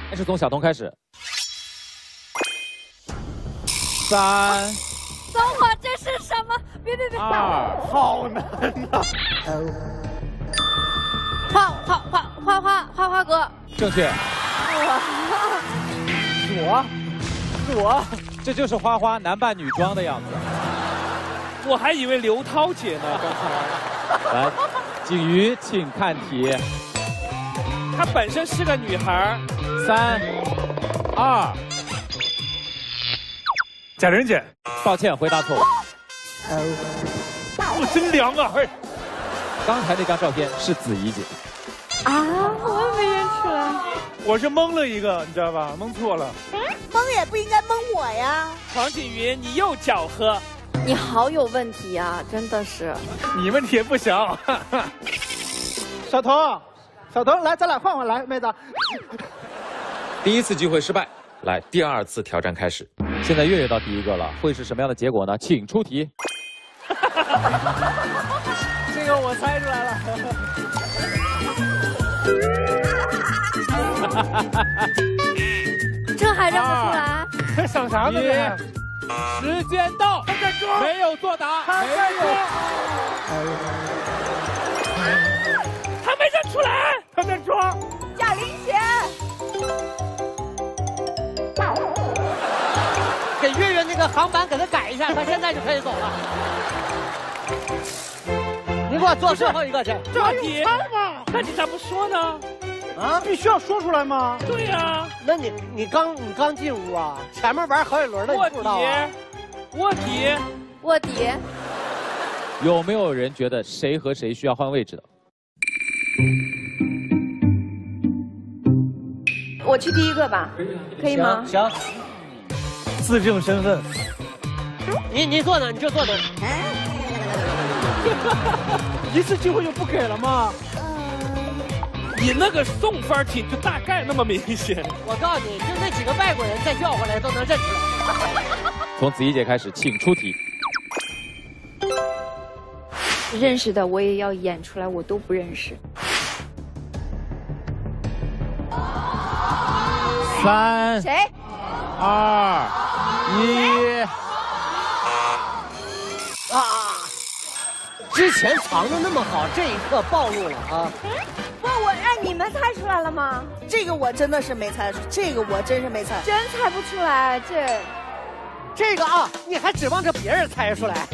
还是从小童开始。3、 等会儿这是什么？别 2， 好难呐！ 花哥， 正确。 是我， 这就是花花男扮女装的样子。 我还以为刘涛姐呢，刚才。 来，景瑜，请看题。 她本身是个女孩。 3、2， 贾玲姐， 抱歉，回答错误。 我真凉啊！ 刚才那张照片是子怡姐。 啊，我也没认出来。 我是蒙了一个，你知道吧？蒙错了。 蒙也不应该蒙我呀。 黄景瑜，你又搅和。 你好有问题呀，真的是。 你问题也不小。小童，来，咱俩换换来，妹子。 第一次机会失败，来，第2次挑战开始。现在月月到第1个了，会是什么样的结果呢？请出题。 这个我猜出来了。 这还认不出来？ 想啥呢你？ 时间到， 他在装， 没有作答， 他在装， 他没认出来， 他在装。 贾玲姐， 给月月那个航班给他改一下，他现在就可以走了。你给我做最后一个去。 这题那你咋不说呢？ 啊， 必须要说出来吗？ 对呀。 那你刚进屋啊？前面玩好几轮了，你不知道啊？ 卧底。 有没有人觉得谁和谁需要换位置的？ 我去第1个吧，可以吗？ 行。 自证身份。 你坐哪？你就坐哪。 一次机会就不给了吗？ 你那个送分题就大概那么明显。 我告诉你，就那几个外国人再叫回来都能认出来。 从子怡姐开始，请出题。 认识的我也要演出来，我都不认识。 3、 谁 ？2、1。 之前藏的那么好，这一刻暴露了啊！ 不，我让你们猜出来了吗？这个我真的是没猜出，这个我真是没猜， 真猜不出来。 这个啊，你还指望着别人猜出来？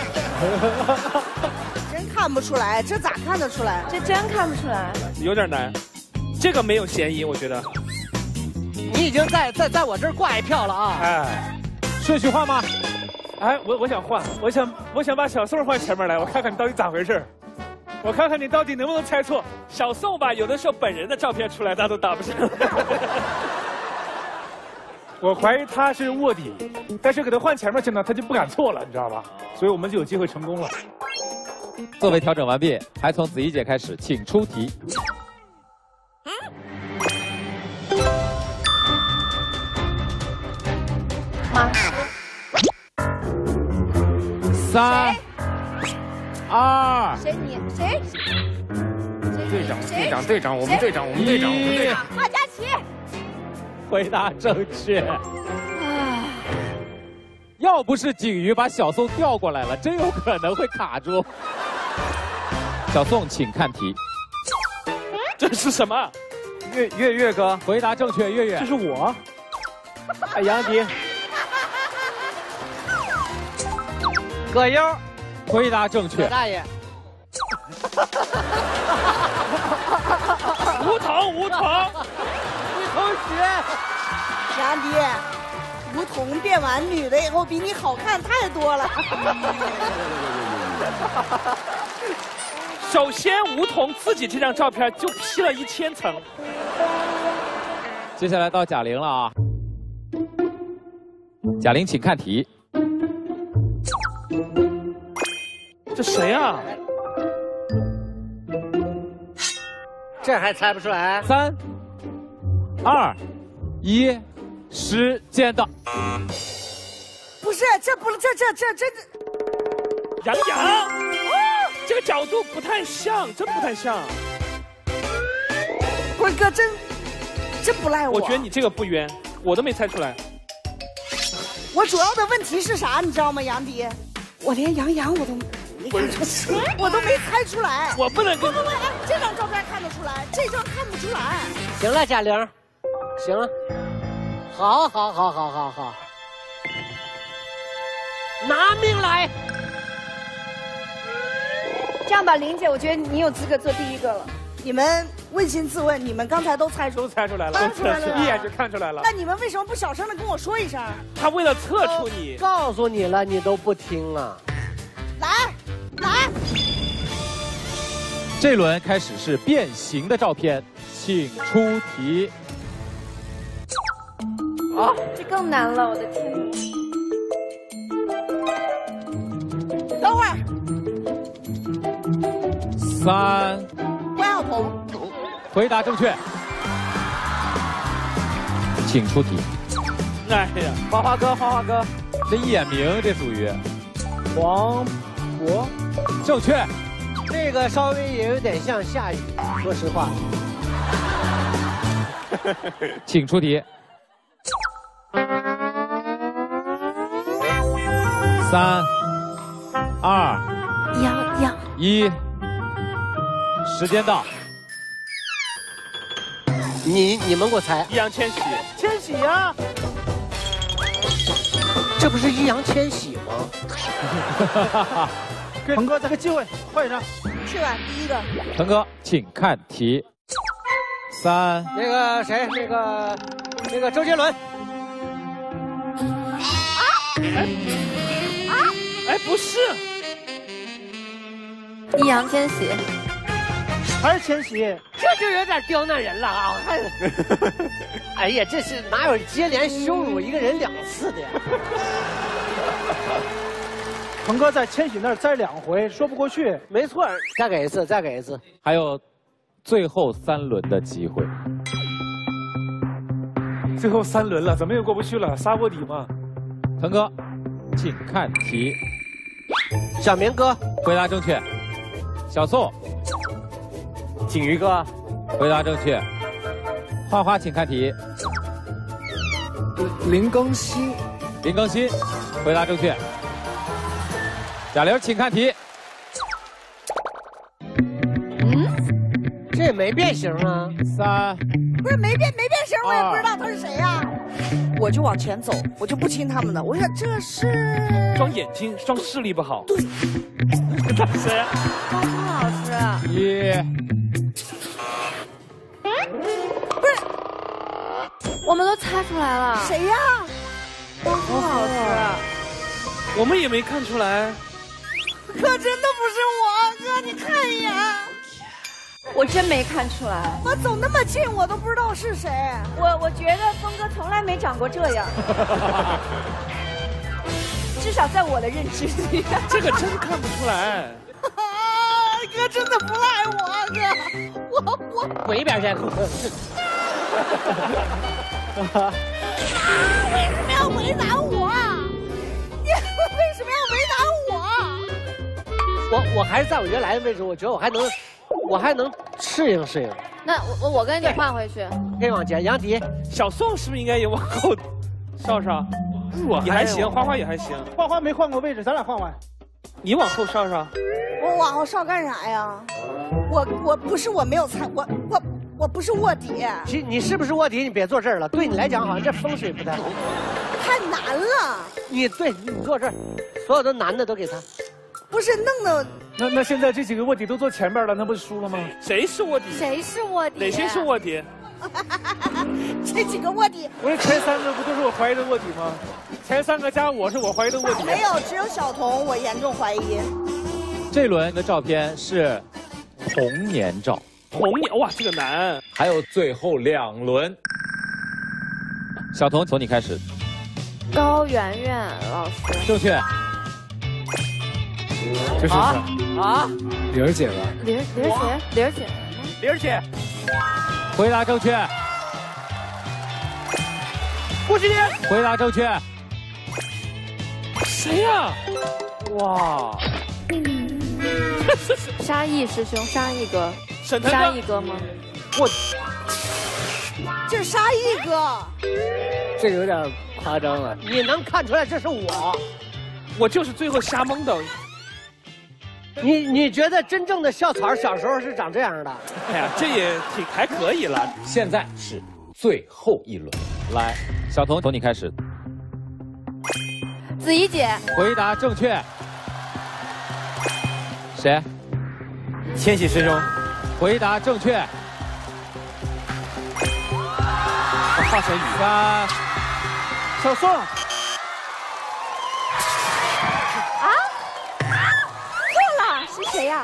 真看不出来，这咋看得出来？ 这真看不出来， 有点难。这个没有嫌疑，我觉得。 你已经在我这儿挂一票了啊！ 哎， 顺序换吗？ 哎，我想换，我想把小宋换前面来，我看看你到底咋回事，我看看你到底能不能猜错。 小宋吧，有的时候本人的照片出来，他都答不上。 我怀疑他是卧底，但是给他换前面去呢，他就不敢错了，你知道吧？所以我们就有机会成功了。 座位调整完毕，还从子怡姐开始，请出题。 妈。 3、2。 谁？谁？ 队长，我们队长。 马嘉祺。 回答正确。要不是景瑜把小宋调过来了，真有可能会卡住。小宋，请看题。 这是什么？ 月哥， 回答正确，月月。 这是我。哎，杨迪。 葛优， 回答正确。 葛大爷。 吴桐， 你同学。 杨迪，吴桐变完女的以后比你好看太多了。 首先，吴桐自己这张照片就 P 了1000层。 接下来到贾玲了啊，贾玲，请看题。 这谁啊？ 这还猜不出来 ？3、2、1，时间到。 不是，这真的。 杨洋，这个角度不太像，真不太像。 辉哥，真真不赖我。 我觉得你这个不冤，我都没猜出来。 我主要的问题是啥，你知道吗，杨迪？我连杨洋我都没看出来，我都没猜出来。 我不能跟。 不，哎，这张照片看得出来，这张看不出来。 行了，贾玲，行了，好，拿命来！ 这样吧，玲姐，我觉得你有资格做第一个了。 你们扪心自问，你们刚才都猜出猜出来了， 猜出来了， 一眼就看出来了。 那你们为什么不小声的跟我说一声？ 他为了测出你， 告诉你了，你都不听啊！ 来， 这轮开始是变形的照片，请出题。 哦，这更难了，我的天！ 等会儿 3， 关晓彤， 回答正确，请出题。 哎呀，花花哥， 这一眼明，这属于黄渤， 正确。 这个稍微也有点像夏雨，说实话。 请出题。3、2、1，时间到。 你们给我猜， 易烊千玺， 千玺呀！ 这不是易烊千玺吗？ 鹏哥，这个机会，换一张。 去吧，第一个。 腾哥，请看题。3， 那个谁，那个周杰伦。 哎，不是， 易烊千玺， 还是千玺？ 这就有点刁难人了啊！我看，哎呀，这是哪有接连羞辱一个人2次的呀？ 鹏哥在千玺那儿栽2回，说不过去。 没错，再给一次，再给一次。 还有最后3轮的机会。 最后3轮了，怎么又过不去了？杀卧底嘛。 腾哥，请看题。 小明哥， 回答正确。小宋， 景瑜哥， 回答正确。花花，请看题。 林更新， 回答正确。贾玲，请看题。 这也没变形啊。 3， 不是没变形，我也不知道他是谁呀。我就往前走，我就不亲他们的。我说这是装眼睛，装视力不好。 对， 谁呀？ 高峰老师。 1， 不是我们都猜出来了。 谁呀？ 高峰老师。 我们也没看出来。 可真的不是我，哥，你看一眼。 我真没看出来。 我走那么近，我都不知道是谁。 我觉得峰哥从来没长过这样。至少在我的认知里。 这个真看不出来。 哥真的不赖我，哥，我滚一边去！ 为什么要为难我？你为什么要为难我？ 我还是在我原来的位置，我觉得我还能适应。 那我跟你换回去。 可以往前，杨迪， 小宋是不是应该也往后？稍稍，你还行，花花也还行。 花花没换过位置，咱俩换换。 你往后稍稍。 我往后稍干啥呀？我不是我没有猜，我不是卧底。 你是不是卧底？你别坐这儿了，对你来讲好像这风水不太好。 太难了。 你坐这儿，所有的男的都给他。 不是弄的。 那现在这几个卧底都坐前面了，那不是输了吗？ 谁是卧底？ 谁是卧底？ 哪些是卧底？ 这几个卧底。 不是前3个不都是我怀疑的卧底吗？前3个加我是我怀疑的卧底。 没有，只有小童我严重怀疑。 这轮的照片是童年照。 童年，哇，这个难。 还有最后2轮。小童，从你开始。 高圆圆老师。 正确。 这是啊！ 玲儿姐吧？ 玲儿姐。 回答正确。 不行， 回答正确。 谁呀？哇！ 沙溢师兄，沙溢哥， 沈腾哥， 沙溢哥吗？ 这是沙溢哥。 这个有点夸张了。 你能看出来这是我？ 我就是最后瞎蒙的。 你觉得真正的校草小时候是长这样的？ 哎呀，这也还可以了。 现在是最后一轮，来，小童从你开始， 子怡姐， 回答正确。谁？ 千玺师兄， 回答正确。 华晨宇， 3、 小宋。 是谁呀？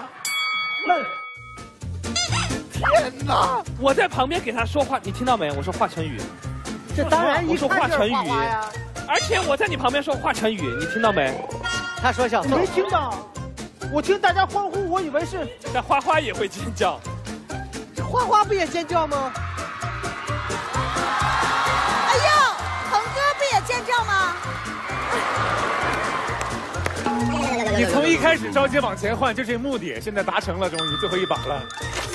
天哪！我在旁边给他说话，你听到没？我说华晨宇。 这当然我说华晨宇呀。 而且我在你旁边说华晨宇，你听到没？ 他说小宋。 没听到，我听大家欢呼，我以为是。 那花花也会尖叫。 花花不也尖叫吗？ 哎呀，鹏哥不也尖叫吗？ 你从一开始着急往前换，就这目的，现在达成了，终于最后一把了。